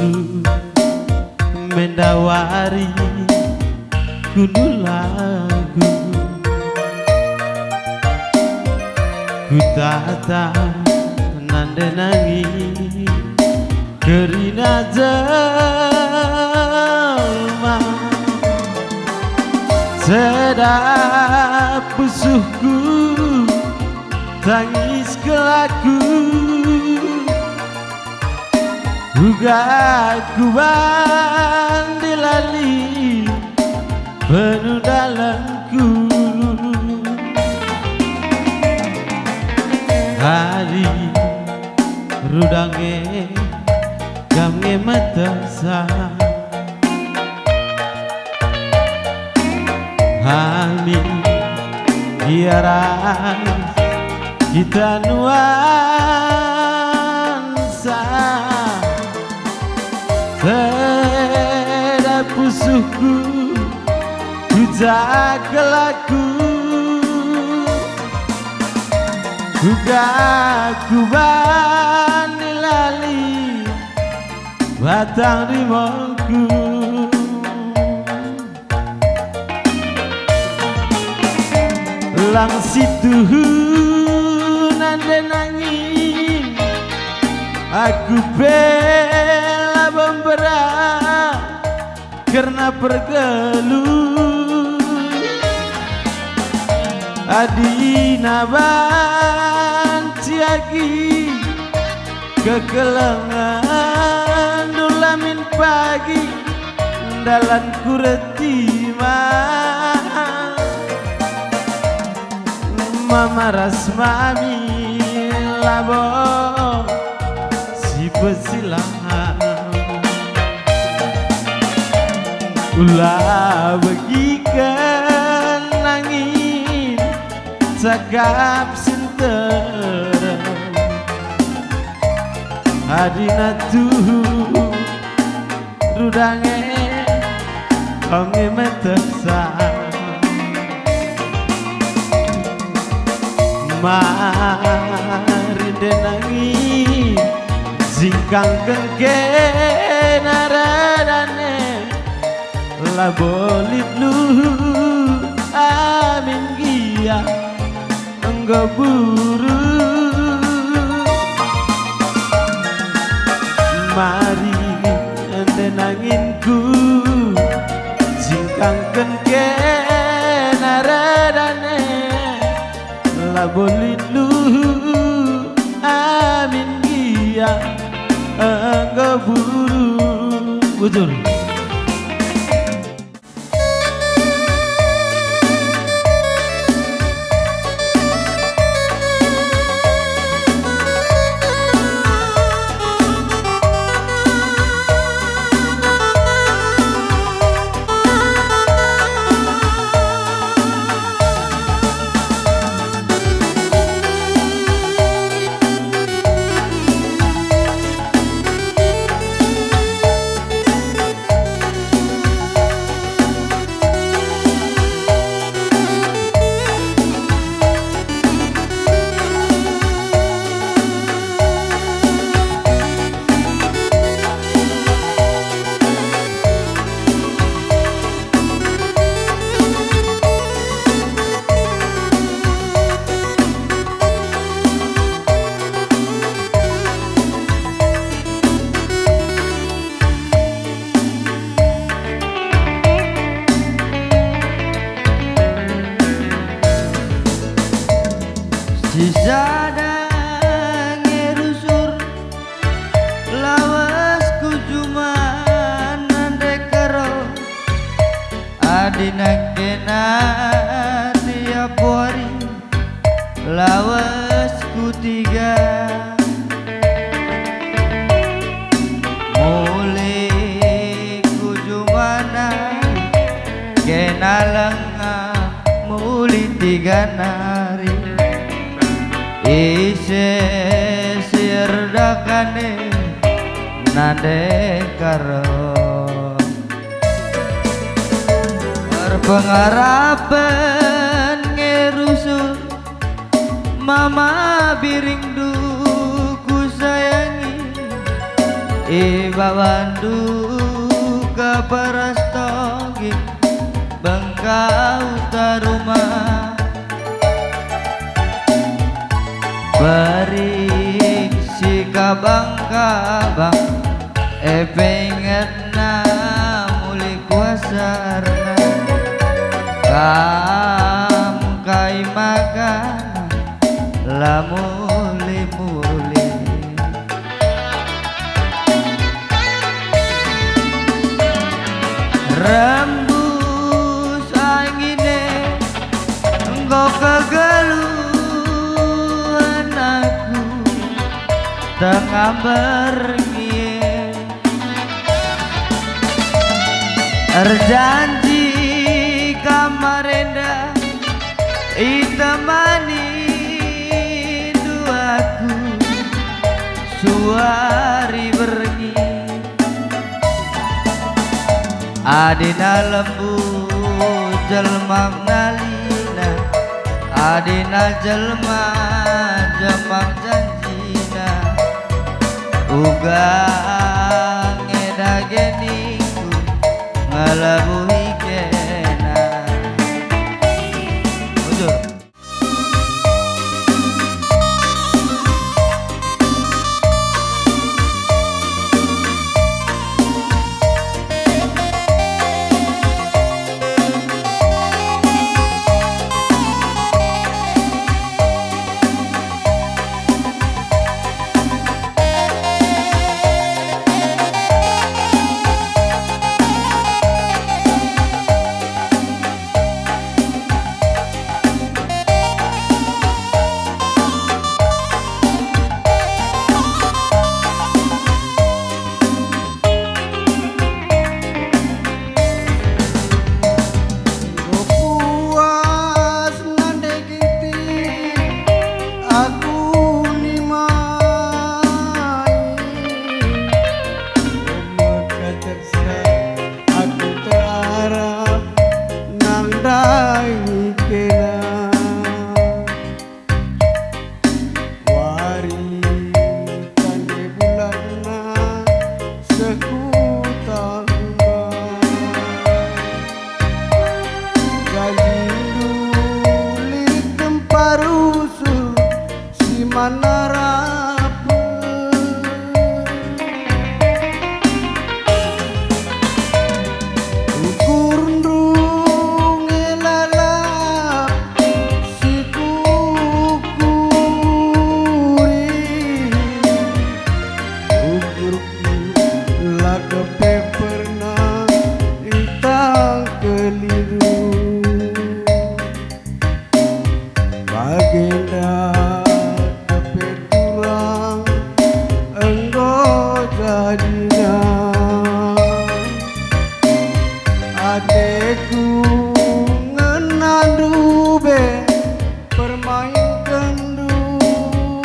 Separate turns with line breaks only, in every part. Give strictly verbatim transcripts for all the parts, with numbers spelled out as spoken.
mendawari kudu lagu ku tata nande nangis kerina jelma sedap pusuhku tangis kelaku uga kuban dilali penuh dalamku hari rudange gamge matasa Hami biaran kita nuansa sedap pusuhku ku jaga laku ku gakuban dilali batang rimongku lang situ nande nangis aku bela membera karena pergeluh adina banciagi kekelengan dulamin pagi dalan kuretima mama rasmami labo si pesilang ulah bagikan nangis cakap sinter adina tuh rudange konge metesa mari denangi singkang kengke naradane labolit lu amin gia enggak buru mari denanginku singkang kengke naradane labolit lu amin gia enggak buru betul.
Sisada ngerusur lawas kujuman nande karo adina kena tiap hari lawas kutiga mulai kujumana kena lengah mulai tiga nari ise sirdakane nande karo berpengarapan ngerusul mama biring duku sayangi Iba bandu ke parastogi bengkau tarumah beri si kabang-kabang e pengetna muli kuasarna kamu kai makan la muli-muli rembus angine engkau kegeluan aku tengah berngien terjanji kamarenda itemani duaku suari berni adina lembu jelma nalina adina jelma jemang janjina uga ngedageniku ngalabuhi kena ujur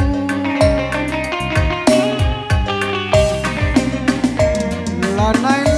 Lanai